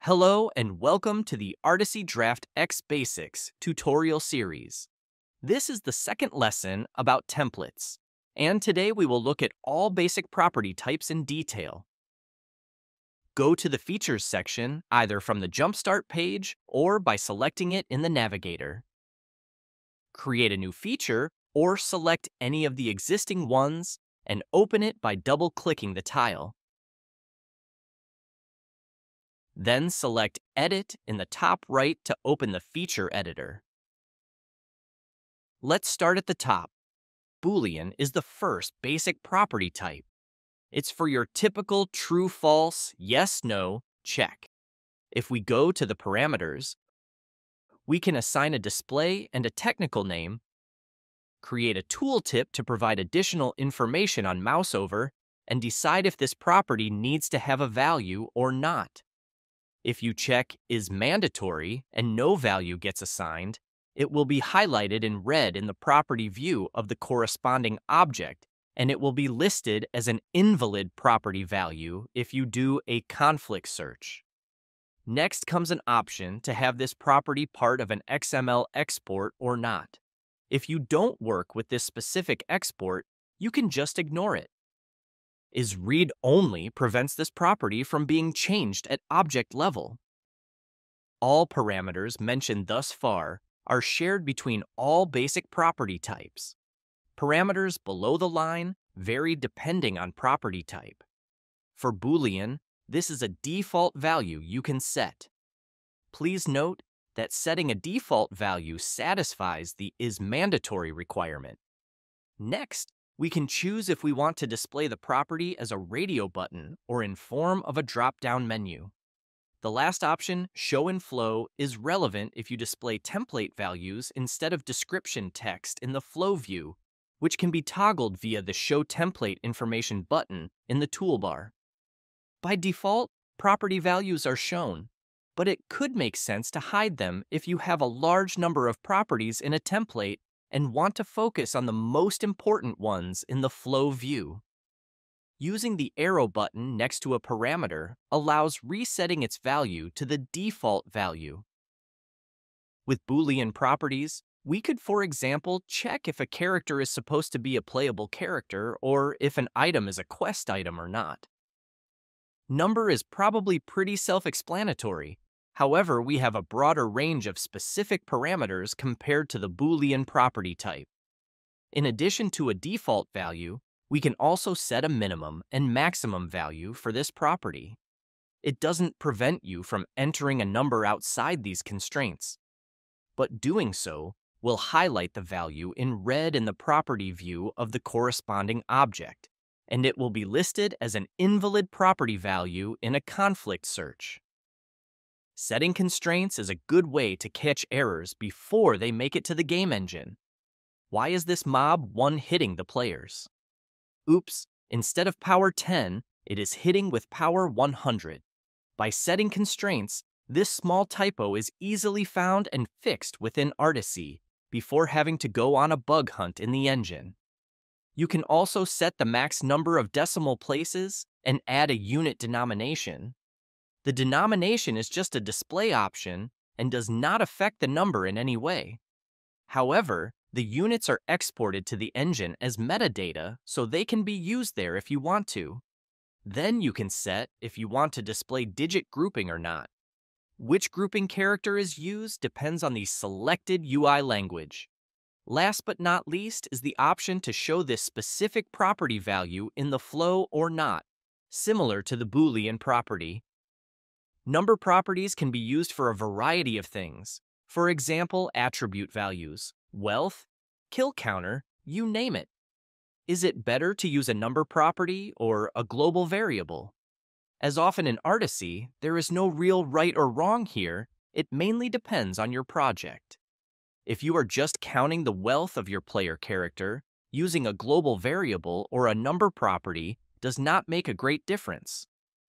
Hello and welcome to the Articy Draft X Basics tutorial series. This is the second lesson about templates, and today we will look at all basic property types in detail. Go to the Features section either from the Jumpstart page or by selecting it in the navigator. Create a new feature or select any of the existing ones and open it by double-clicking the tile. Then select Edit in the top right to open the feature editor. Let's start at the top. Boolean is the first basic property type. It's for your typical true-false, yes-no check. If we go to the parameters, we can assign a display and a technical name, create a tooltip to provide additional information on mouseover, and decide if this property needs to have a value or not. If you check is mandatory and no value gets assigned, it will be highlighted in red in the property view of the corresponding object, and it will be listed as an invalid property value if you do a conflict search. Next comes an option to have this property part of an XML export or not. If you don't work with this specific export, you can just ignore it. Is read-only prevents this property from being changed at object level. All parameters mentioned thus far are shared between all basic property types. Parameters below the line vary depending on property type. For Boolean, this is a default value you can set. Please note that setting a default value satisfies the is mandatory requirement. Next, we can choose if we want to display the property as a radio button or in form of a drop-down menu. The last option, Show in Flow, is relevant if you display template values instead of description text in the Flow view, which can be toggled via the Show Template Information button in the toolbar. By default, property values are shown, but it could make sense to hide them if you have a large number of properties in a template and want to focus on the most important ones in the Flow view. Using the arrow button next to a parameter allows resetting its value to the default value. With Boolean properties, we could, for example, check if a character is supposed to be a playable character or if an item is a quest item or not. Number is probably pretty self-explanatory. However, we have a broader range of specific parameters compared to the Boolean property type. In addition to a default value, we can also set a minimum and maximum value for this property. It doesn't prevent you from entering a number outside these constraints, but doing so will highlight the value in red in the property view of the corresponding object, and it will be listed as an invalid property value in a conflict search. Setting constraints is a good way to catch errors before they make it to the game engine. Why is this mob one-hitting the players? Oops, instead of power 10, it is hitting with power 100. By setting constraints, this small typo is easily found and fixed within Articy before having to go on a bug hunt in the engine. You can also set the max number of decimal places and add a unit denomination. The denomination is just a display option and does not affect the number in any way. However, the units are exported to the engine as metadata, so they can be used there if you want to. Then you can set if you want to display digit grouping or not. Which grouping character is used depends on the selected UI language. Last but not least is the option to show this specific property value in the flow or not, similar to the Boolean property. Number properties can be used for a variety of things. For example, attribute values, wealth, kill counter, you name it. Is it better to use a number property or a global variable? As often in Articy, there is no real right or wrong here. It mainly depends on your project. If you are just counting the wealth of your player character, using a global variable or a number property does not make a great difference.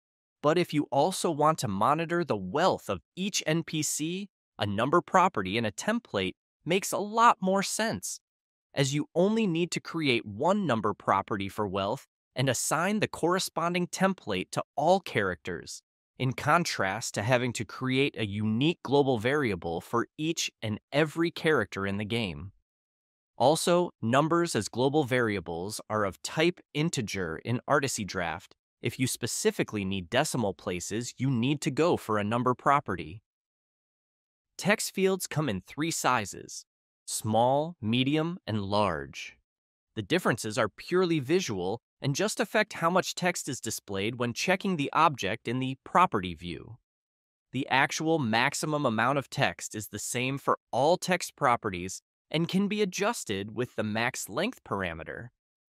But if you also want to monitor the wealth of each NPC, a number property in a template makes a lot more sense, as you only need to create one number property for wealth and assign the corresponding template to all characters, in contrast to having to create a unique global variable for each and every character in the game. Also, numbers as global variables are of type integer in Articy Draft. If you specifically need decimal places, you need to go for a number property. Text fields come in 3 sizes: small, medium, and large. The differences are purely visual and just affect how much text is displayed when checking the object in the property view. The actual maximum amount of text is the same for all text properties and can be adjusted with the max length parameter.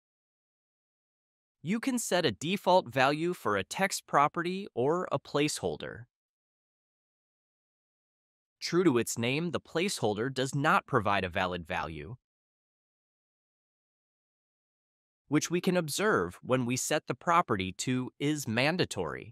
You can set a default value for a text property or a placeholder. True to its name, the placeholder does not provide a valid value, which we can observe when we set the property to is mandatory.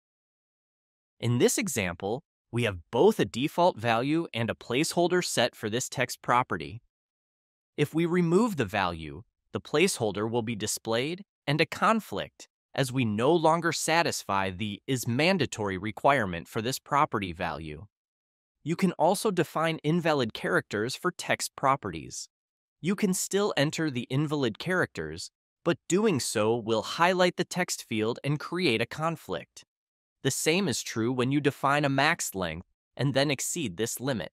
In this example, we have both a default value and a placeholder set for this text property. If we remove the value, the placeholder will be displayed and a conflict, as we no longer satisfy the is mandatory requirement for this property value. You can also define invalid characters for text properties. You can still enter the invalid characters, but doing so will highlight the text field and create a conflict. The same is true when you define a max length and then exceed this limit.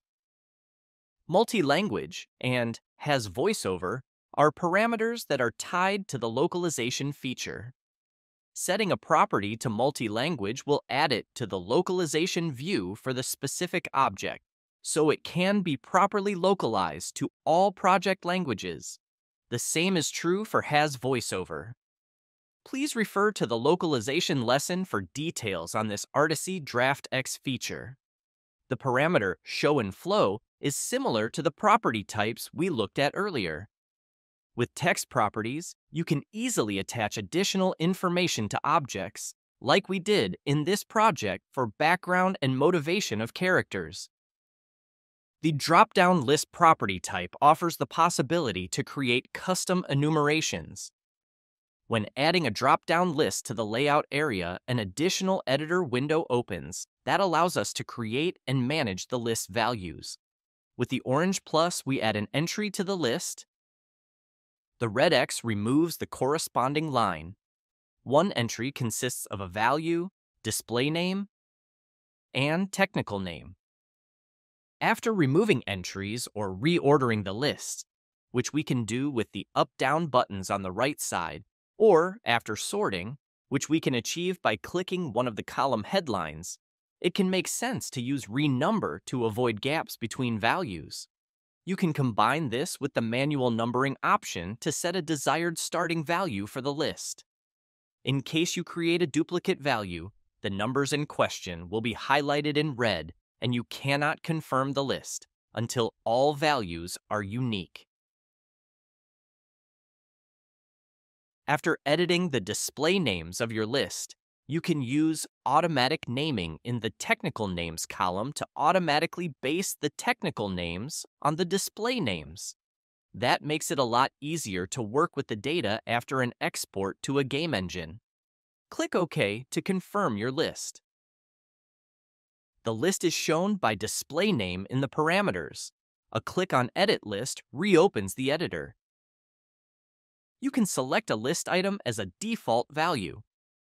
Multi-language and has voiceover are parameters that are tied to the localization feature. Setting a property to multi-language will add it to the localization view for the specific object, so it can be properly localized to all project languages. The same is true for has voiceover. Please refer to the localization lesson for details on this Articy DraftX feature. The parameter show and flow is similar to the property types we looked at earlier. With text properties, you can easily attach additional information to objects, like we did in this project for background and motivation of characters. The drop-down list property type offers the possibility to create custom enumerations. When adding a drop-down list to the layout area, an additional editor window opens that allows us to create and manage the list values. With the orange plus, we add an entry to the list. The red X removes the corresponding line. One entry consists of a value, display name, and technical name. After removing entries or reordering the list, which we can do with the up-down buttons on the right side, or after sorting, which we can achieve by clicking one of the column headlines, it can make sense to use renumber to avoid gaps between values. You can combine this with the manual numbering option to set a desired starting value for the list. In case you create a duplicate value, the numbers in question will be highlighted in red, and you cannot confirm the list until all values are unique. After editing the display names of your list, you can use automatic naming in the technical names column to automatically base the technical names on the display names. That makes it a lot easier to work with the data after an export to a game engine. Click OK to confirm your list. The list is shown by display name in the parameters. A click on Edit List reopens the editor. You can select a list item as a default value.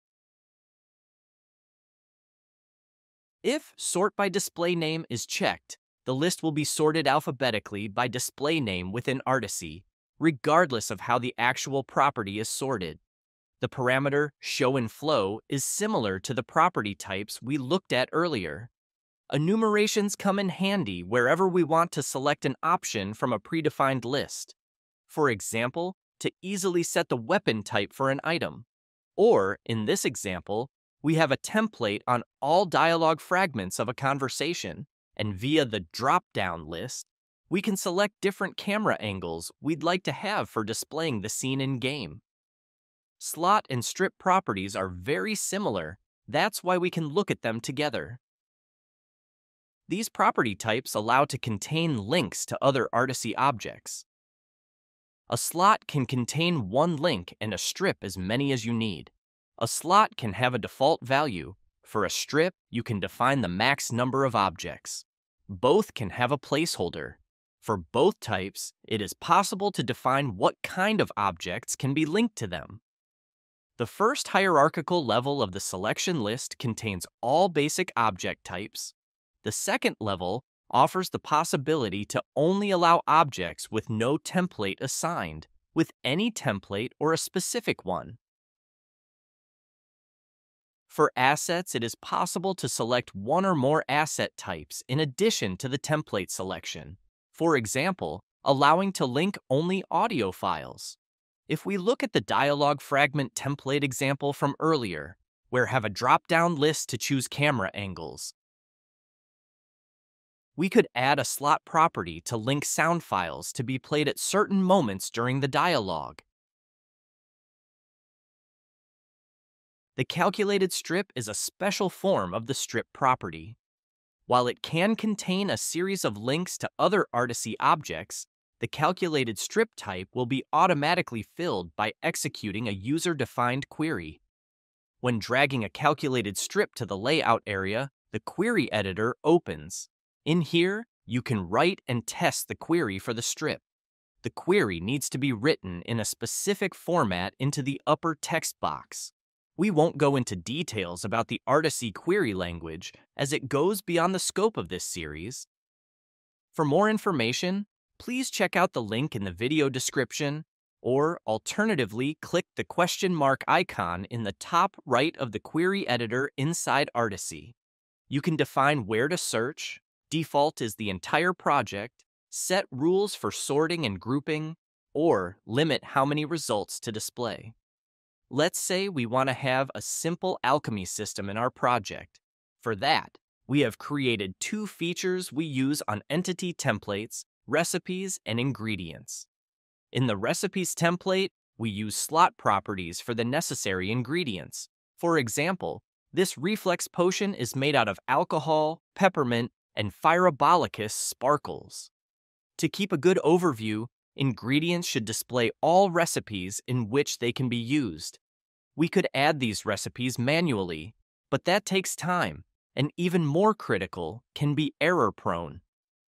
If Sort by Display Name is checked, the list will be sorted alphabetically by display name within Articy, regardless of how the actual property is sorted. The parameter show and flow is similar to the property types we looked at earlier. Enumerations come in handy wherever we want to select an option from a predefined list. For example, to easily set the weapon type for an item. Or, in this example, we have a template on all dialogue fragments of a conversation, and via the drop-down list, we can select different camera angles we'd like to have for displaying the scene in-game. Slot and strip properties are very similar. That's why we can look at them together. These property types allow to contain links to other Articy objects. A slot can contain one link and a strip as many as you need. A slot can have a default value. For a strip, you can define the max number of objects. Both can have a placeholder. For both types, it is possible to define what kind of objects can be linked to them. The first hierarchical level of the selection list contains all basic object types. The second level offers the possibility to only allow objects with no template assigned, with any template or a specific one. For assets, it is possible to select one or more asset types in addition to the template selection. For example, allowing to link only audio files. If we look at the dialog fragment template example from earlier, where have a drop-down list to choose camera angles, we could add a slot property to link sound files to be played at certain moments during the dialogue. The calculated strip is a special form of the strip property. While it can contain a series of links to other Articy objects, the calculated strip type will be automatically filled by executing a user-defined query. When dragging a calculated strip to the layout area, the query editor opens. In here, you can write and test the query for the strip. The query needs to be written in a specific format into the upper text box. We won't go into details about the Articy query language as it goes beyond the scope of this series. For more information, please check out the link in the video description, or alternatively, click the question mark icon in the top right of the query editor inside Articy. You can define where to search, default is the entire project, set rules for sorting and grouping, or limit how many results to display. Let's say we want to have a simple alchemy system in our project. For that, we have created two features we use on entity templates, recipes, and ingredients. In the recipes template, we use slot properties for the necessary ingredients. For example, this reflex potion is made out of alcohol, peppermint, and Firebollicus sparkles. To keep a good overview, ingredients should display all recipes in which they can be used. We could add these recipes manually, but that takes time, and even more critical, can be error-prone.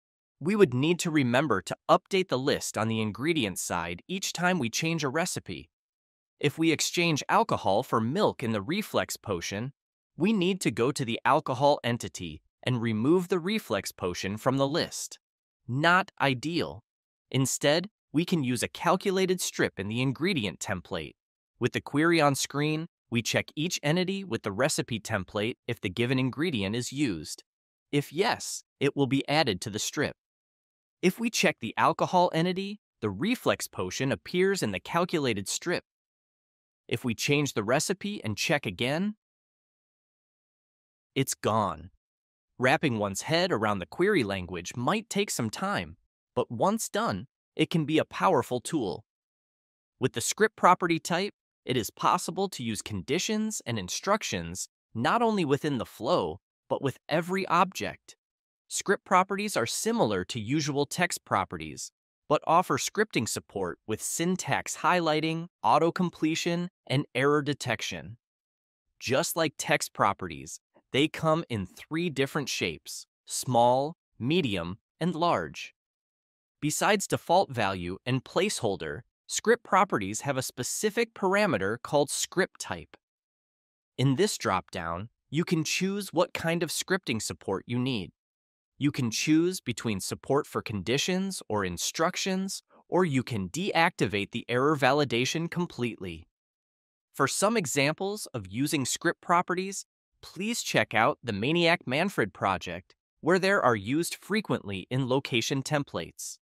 We would need to remember to update the list on the ingredients side each time we change a recipe. If we exchange alcohol for milk in the reflex potion, we need to go to the alcohol entity and remove the reflex potion from the list. Not ideal. Instead, we can use a calculated strip in the ingredient template. With the query on screen, we check each entity with the recipe template if the given ingredient is used. If yes, it will be added to the strip. If we check the alcohol entity, the reflex potion appears in the calculated strip. If we change the recipe and check again, it's gone. Wrapping one's head around the query language might take some time, but once done, it can be a powerful tool. With the script property type, it is possible to use conditions and instructions not only within the flow, but with every object. Script properties are similar to usual text properties, but offer scripting support with syntax highlighting, auto-completion, and error detection. Just like text properties, they come in 3 different shapes: small, medium, and large. Besides default value and placeholder, script properties have a specific parameter called script type. In this dropdown, you can choose what kind of scripting support you need. You can choose between support for conditions or instructions, or you can deactivate the error validation completely. For some examples of using script properties, please check out the Maniac Manfred project, where there are used frequently in location templates.